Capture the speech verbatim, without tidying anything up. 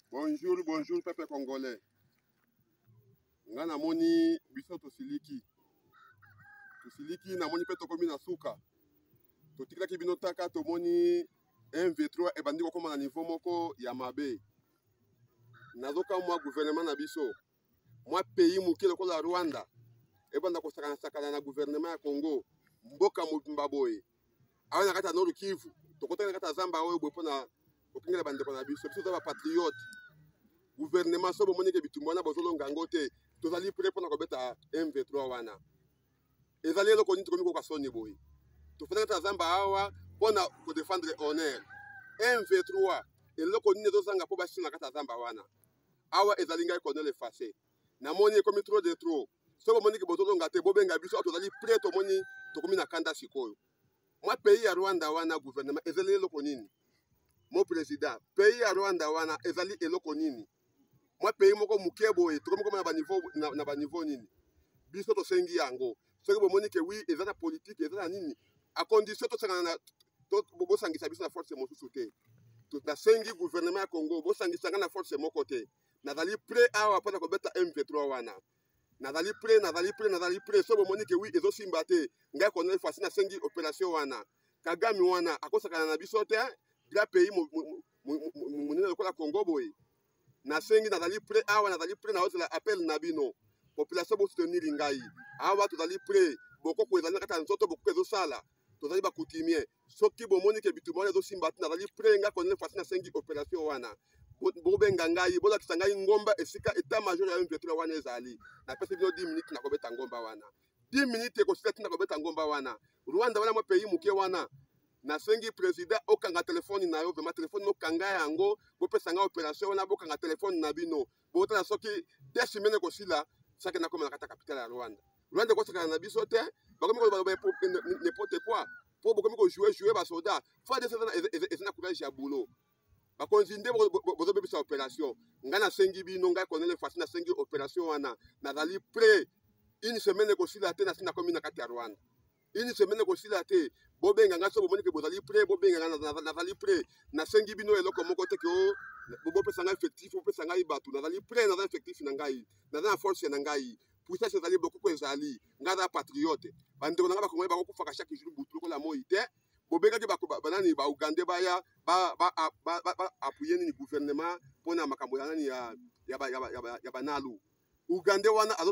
Bonjour, bonjour, peuple congolais. Nga namoni biso tosiliki. Tosiliki namoni pe tokomi na suka. Totikaki bino taka tomoni un V trois ebandi kokoma na niveau moko ya mabe. Nazoka mwa gouvernement na biso. Mwa pays muke lokola Rwanda. Ebanda kosakana sakana na gouvernement ya Congo. Mboka mobimba boye. Awa na kata Nord Kivu. Tokotaka kata Zamba oyo boye pona okingela bandeko na biso. Biso za patriote. Gouvernement sobo monike bitumwana bozolonga ngo te tozali prêt pour kobeta M V trois wana ezali eloko nini tokomi kokasoni boye tofanda ta zamba awa pona ko défendre honneur M V trois eloko nini ezosanga po basina kata zamba wana awa ezali ngai Colonel effacé namoni ekomi trop de trop sobo monike bozolonga te bobenga biso tozali prêt tomoni tokomi na kanda sikoyo mwa pays ya Rwanda wana gouvernement ezali eloko nini mon président pays ya Rwanda wana ezali eloko nini moi pays moko muke boye tokomi koma na ba niveau na, na ba niveau nini biso to sengi yango soki bomoni ke oui eza na politique eza na nini a condition to sangana na to bo sangisa biso na force mosusu te to na sengi gouvernement ya Congo bo sangisa na force moko te nazali prêt awa pona ko beta M V trois wana nazali prêt nazali prêt nazali prêt so bomoni ke oui ezo simba te ngai Colonel Effacé na sengi opération wana Kagame wana akosakana na biso te gra pays munene lokola Congo boye na sengi nazali prêt awa nazali prêt na ozela appel na bino population bo soutenir ngai awa tozali prêt boko ko ezali kata nzoto boko ezo sala tozali ba coutumier soki bomoni ke bitumba ezo simba nazali prêt nga Colonel Effacé na sengi opération wana bo benga ngai bo lakisa ngai ngomba esika état major ya M V trois wana ezali na pesa bino dix minutes na kobeta ngomba wana dix minutes ko sita na kobeta ngomba wana Rwanda wana mo pays muke wana na sengi président okanga telefone na yo vraiment telefone no kanga yango bo pesa nga opération wana bokanga telefone na bino bo tala soki deux semaines ko sila saka na koma na kata capitale ya Rwanda Rwanda ko saka na biso te bakomi ko ba n'importe quoi po bokomi ko jouer jouer ba soldat fa de ça ezana courage ya boulot ba konzinde bozo bebisa opération ngana sengi bino ngai Colonel Effacé na sengi opération wana nazali prêt une semaine ko sila te na sina komi na kata ya Rwanda une semaine ko sila te bobenga nga so bomoni ke bozali prêt bobenga nga nazali prêt na sengi bino eloko moko te ko bo pesa nga effectif bo pesa nga ibatu nazali prêt na effectif na ngai na na force na ngai puissance ezali beaucoup ko ezali nga za patriote bandeko na nga bakongole bako kufaka chaque jour butu ko la moi te bobenga ke bako banani ba Uganda baya ba ba ba appuyer ni gouvernement pona makambo ya nani ya ya ya ya banalu Uganda wana